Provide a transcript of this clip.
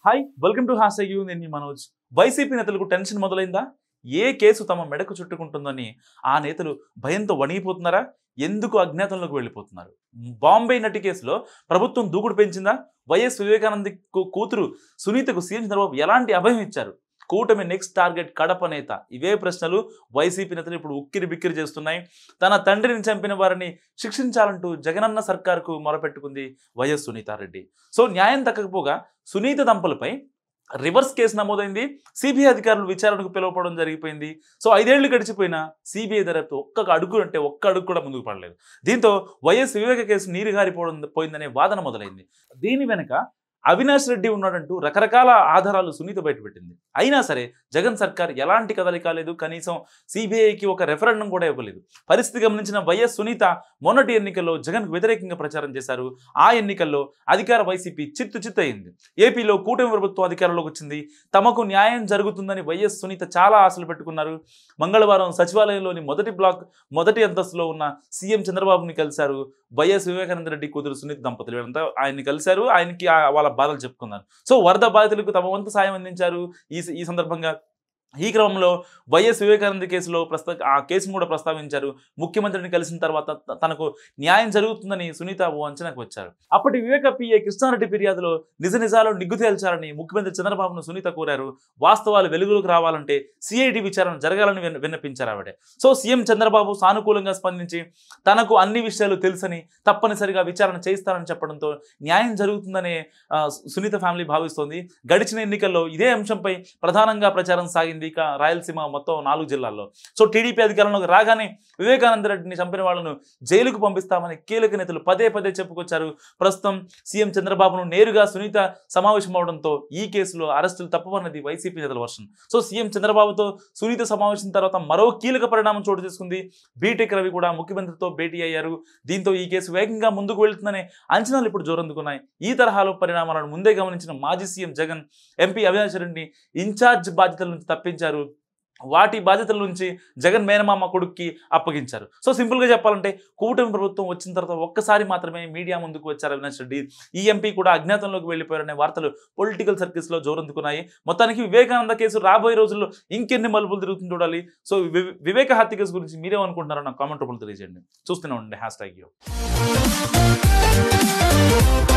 Hi welcome to hash tag you నేను మీ Manoj. YCP నేతలకు టెన్షన్ మొదలైందా? ఏ కేసు తమ మెడకు చుట్టుకుంటుందని ఆ నేతలు భయంతో వణిగిపోతున్నారా? ఎందుకు అజ్ఞాతంలోకి వెళ్ళిపోతున్నారు? బాంబే నటి కేసులో ప్రభుత్వం దూకుడు పెంచిందా? వైఎస్ వివేకానంద కూతురు సునీతకు సీఎం చంద్రబాబు ఎలాంటి అభయం ఇచ్చారు? కూటమి నెక్స్ట్ టార్గెట్ కడప నేత. ఇవే ప్రశ్నలు వైసీపీ నేతలు ఇప్పుడు ఉక్కిరి బిక్కిరి చేస్తున్నాయి. తన తండ్రిని చంపిన వారిని శిక్షించాలంటూ జగనన్న సర్కార్కు మొరపెట్టుకుంది వైఎస్ సునీతారెడ్డి. సో న్యాయం దక్కకపోగా సునీత దంపలపై రివర్స్ కేసు నమోదైంది. సిబిఐ అధికారులు విచారణకు పిలువపడడం జరిగిపోయింది. సో 5 ఏళ్లు గడిచిపోయినా సిబిఐ దర్యాప్తు ఒక్క అడుగు కూడా ముందుకు పడలేదు. దీంతో వైఎస్ వివేక కేసు పోయిందనే వాదన మొదలైంది. దీని వెనుక అవినాష్ రెడ్డి ఉన్నాడంటూ రకరకాల ఆధారాలు సునీత బయటపెట్టింది. అయినా సరే జగన్ సర్కార్ ఎలాంటి కదలిక లేదు. కనీసం సిబిఐకి ఒక రెఫరెండం కూడా ఇవ్వలేదు. పరిస్థితి గమనించిన వైఎస్ సునీత మొన్నటి ఎన్నికల్లో జగన్కు వ్యతిరేకంగా ప్రచారం చేశారు. ఆ ఎన్నికల్లో అధికార వైసీపీ చిత్తు అయింది. ఏపీలో కూటమి ప్రభుత్వం అధికారంలోకి వచ్చింది. తమకు న్యాయం జరుగుతుందని వైఎస్ సునీత చాలా ఆశలు పెట్టుకున్నారు. మంగళవారం సచివాలయంలోని మొదటి అంతస్తులో ఉన్న సీఎం చంద్రబాబుని కలిశారు. వైఎస్ వివేకానంద రెడ్డి కూతురు సునీత దంపతులు వీళ్ళంతా ఆయన్ని కలిశారు. ఆయనకి వాళ్ళ బాధలు చెప్పుకున్నారు. సో వరద బాధితులకు తమ వంతు సాయం అందించారు. ఈ సందర్భంగా ఈ క్రమంలో వైఎస్ వివేకానంద కేసులో ఆ కేసును కూడా ప్రస్తావించారు. ముఖ్యమంత్రిని కలిసిన తర్వాత తనకు న్యాయం జరుగుతుందని సునీత ఓ అంచనాకు వచ్చారు. అప్పటి వివేక పిఏ కృష్ణారెడ్డి ఫిర్యాదులో నిజాలు నిగ్గు తేల్చాలని ముఖ్యమంత్రి చంద్రబాబును సునీత కోరారు. వాస్తవాలు వెలుగులోకి రావాలంటే సిఐడి విచారణ జరగాలని విన్నపించారు ఆవిడ. సో సీఎం చంద్రబాబు సానుకూలంగా స్పందించి తనకు అన్ని విషయాలు తెలుసని తప్పనిసరిగా విచారణ చేయిస్తారని చెప్పడంతో న్యాయం జరుగుతుందనే సునీత ఫ్యామిలీ భావిస్తోంది. గడిచిన ఎన్నికల్లో ఇదే అంశంపై ప్రధానంగా ప్రచారం సాగింది. రాయలసీమ మొత్తం 4 జిల్లాల్లో. సో టీడీపీ అధికారంలోకి రాగానే వివేకానంద రెడ్డిని చంపిన వాళ్లను జైలుకు పంపిస్తామని కీలక నేతలు పదే చెప్పుకొచ్చారు. ప్రస్తుతం సీఎం చంద్రబాబును నేరుగా సునీత సమావేశం అవడంతో ఈ కేసులో అరెస్టులు తప్పవన్నది వైసీపీ నేతల వర్షన్. సో సీఎం చంద్రబాబుతో సునీత సమావేశం తర్వాత మరో కీలక పరిణామం చోటు చేసుకుంది. బీటెక్ రవి కూడా ముఖ్యమంత్రితో భేటీ అయ్యారు. దీంతో ఈ కేసు వేగంగా ముందుకు వెళుతుందనే అంచనాలు ఇప్పుడు జోరందుకున్నాయి. ఈ తరహాలో పరిణామాలను ముందే గమనించిన మాజీ సీఎం జగన్ ఎంపీ అవినాష్ రెడ్డిని ఇన్ఛార్జ్ బాధ్యతల నుంచి తప్పించారు. వాటి బాధ్యతల నుంచి జగన్ మేనమామ కొడుక్కి అప్పగించారు. సో సింపుల్గా చెప్పాలంటే కూటమి ప్రభుత్వం వచ్చిన తర్వాత ఒక్కసారి మాత్రమే మీడియా ముందుకు వచ్చారు అవినాష్ రెడ్డి. ఈ ఎంపీ కూడా అజ్ఞాతంలోకి వెళ్ళిపోయారనే వార్తలు పొలిటికల్ సర్కిల్స్లో జోరందుకున్నాయి. మొత్తానికి వివేకానంద కేసు రాబోయే రోజుల్లో ఇంకెన్ని మలుపులు తిరుగుతుంది చూడాలి. సో వివేక హత్య కేసు గురించి మీరేమనుకుంటున్నారో నాకు కామెంట్ రూపంలో తెలియజేయండి. చూస్తూనే ఉండండి హ్యాష్ ట్యాగ్ యూ.